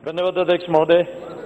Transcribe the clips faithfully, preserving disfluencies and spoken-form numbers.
धन्यवाद अध्यक्ष महोदय।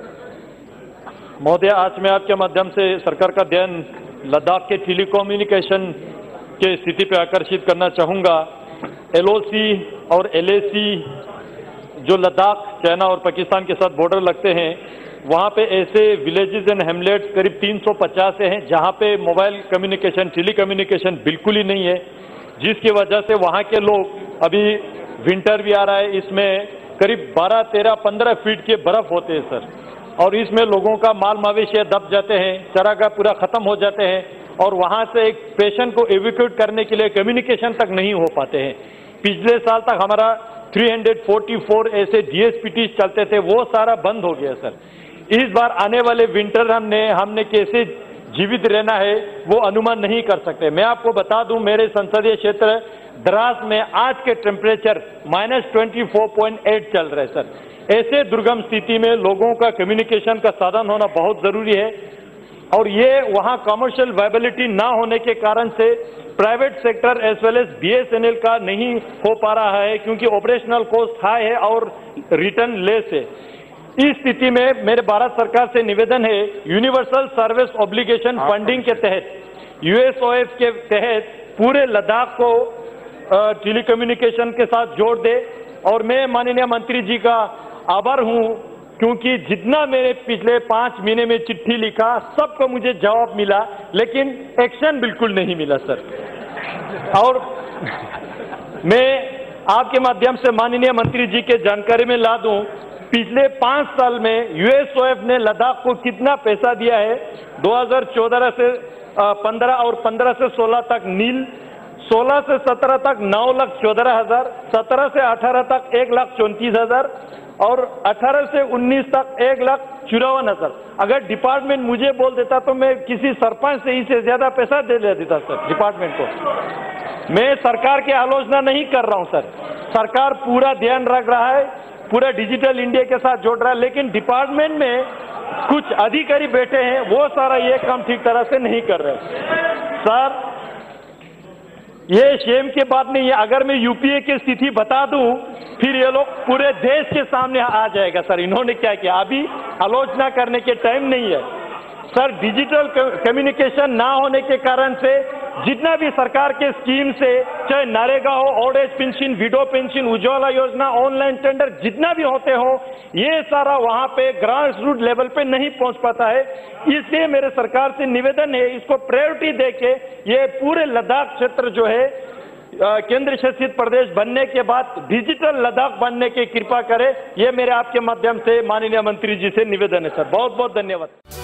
महोदय, आज मैं आपके माध्यम से सरकार का ध्यान लद्दाख के टेलीकम्युनिकेशन के स्थिति पर आकर्षित करना चाहूंगा। एलओसी और एलएसी जो लद्दाख, चाइना और पाकिस्तान के साथ बॉर्डर लगते हैं, वहां पे ऐसे विलेजेस एंड हेमलेट्स करीब तीन सौ पचास हैं जहां पे मोबाइल कम्युनिकेशन, टेली कम्युनिकेशन बिल्कुल ही नहीं है, जिसकी वजह से वहां के लोग, अभी विंटर भी आ रहा है, इसमें करीब बारह, तेरह, पंद्रह फीट के बर्फ होते हैं सर, और इसमें लोगों का माल मवेशी दब जाते हैं, चारागाह पूरा खत्म हो जाते हैं, और वहां से एक पेशेंट को एविक्यूट करने के लिए कम्युनिकेशन तक नहीं हो पाते हैं। पिछले साल तक हमारा तीन सौ चौवालीस ऐसे डीएसपीटी चलते थे, वो सारा बंद हो गया सर। इस बार आने वाले विंटर हमने हमने कैसे जीवित रहना है वो अनुमान नहीं कर सकते। मैं आपको बता दूं, मेरे संसदीय क्षेत्र द्रास में आज के temperature minus twenty four point eight चल रहे सर। ऐसे दुर्गम स्थिति में लोगों का कम्युनिकेशन का साधन होना बहुत जरूरी है, और ये वहां कमर्शियल वायबिलिटी ना होने के कारण से private sector as well as BSNL का नहीं हो पा रहा है, क्योंकि ऑपरेशनल कॉस्ट हाई है और रिटर्न लेस है। इस स्थिति में मेरे भारत सरकार से निवेदन है, यूनिवर्सल सर्विस ऑब्लिगेशन फंडिंग के तहत, यूएसओएफ के तहत पूरे लद्दाख को टेलीकम्युनिकेशन के साथ जोड़ दे। और मैं माननीय मंत्री जी का आभार हूं, क्योंकि जितना मैंने पिछले पांच महीने में चिट्ठी लिखा, सबको मुझे जवाब मिला, लेकिन एक्शन बिल्कुल नहीं मिला सर। और मैं आपके माध्यम से माननीय मंत्री जी के जानकारी में ला दूं, पिछले पांच साल में यूएसओएफ ने लद्दाख को कितना पैसा दिया है। दो हज़ार चौदह से पंद्रह और पंद्रह से सोलह तक नील, सोलह से सत्रह तक नौ लाख चौदह हजार, सत्रह से अठारह तक एक लाख चौंतीस हजार और अठारह से उन्नीस तक एक लाख चौरावन हजार। अगर डिपार्टमेंट मुझे बोल देता तो मैं किसी सरपंच से इससे ज्यादा पैसा दे देता सर डिपार्टमेंट को। मैं सरकार की आलोचना नहीं कर रहा हूं सर, सरकार पूरा ध्यान रख रहा है, पूरा डिजिटल इंडिया के साथ जोड़ रहा है, लेकिन डिपार्टमेंट में कुछ अधिकारी बैठे हैं, वो सारा ये काम ठीक तरह से नहीं कर रहे सर। ये शेम की बात नहीं है। अगर मैं यूपीए की स्थिति बता दूं, फिर ये लोग पूरे देश के सामने आ जाएगा सर, इन्होंने क्या किया। अभी आलोचना करने के टाइम नहीं है सर। डिजिटल कम्युनिकेशन ना होने के कारण से जितना भी सरकार के स्कीम से, चाहे नरेगा हो, old age pension, widow pension, Ujjwala योजना, ऑनलाइन टेंडर, जितना भी होते हो, ये सारा वहां पे ग्रास रूट लेवल पे नहीं पहुंच पाता है। इसलिए मेरे सरकार से निवेदन है, इसको प्रायोरिटी देके ये पूरे लद्दाख क्षेत्र जो है केंद्र शासित प्रदेश बनने के बाद डिजिटल लद्दाख बनने की कृपा करे। ये मेरे आपके माध्यम से माननीय मंत्री जी से निवेदन है सर। बहुत बहुत धन्यवाद।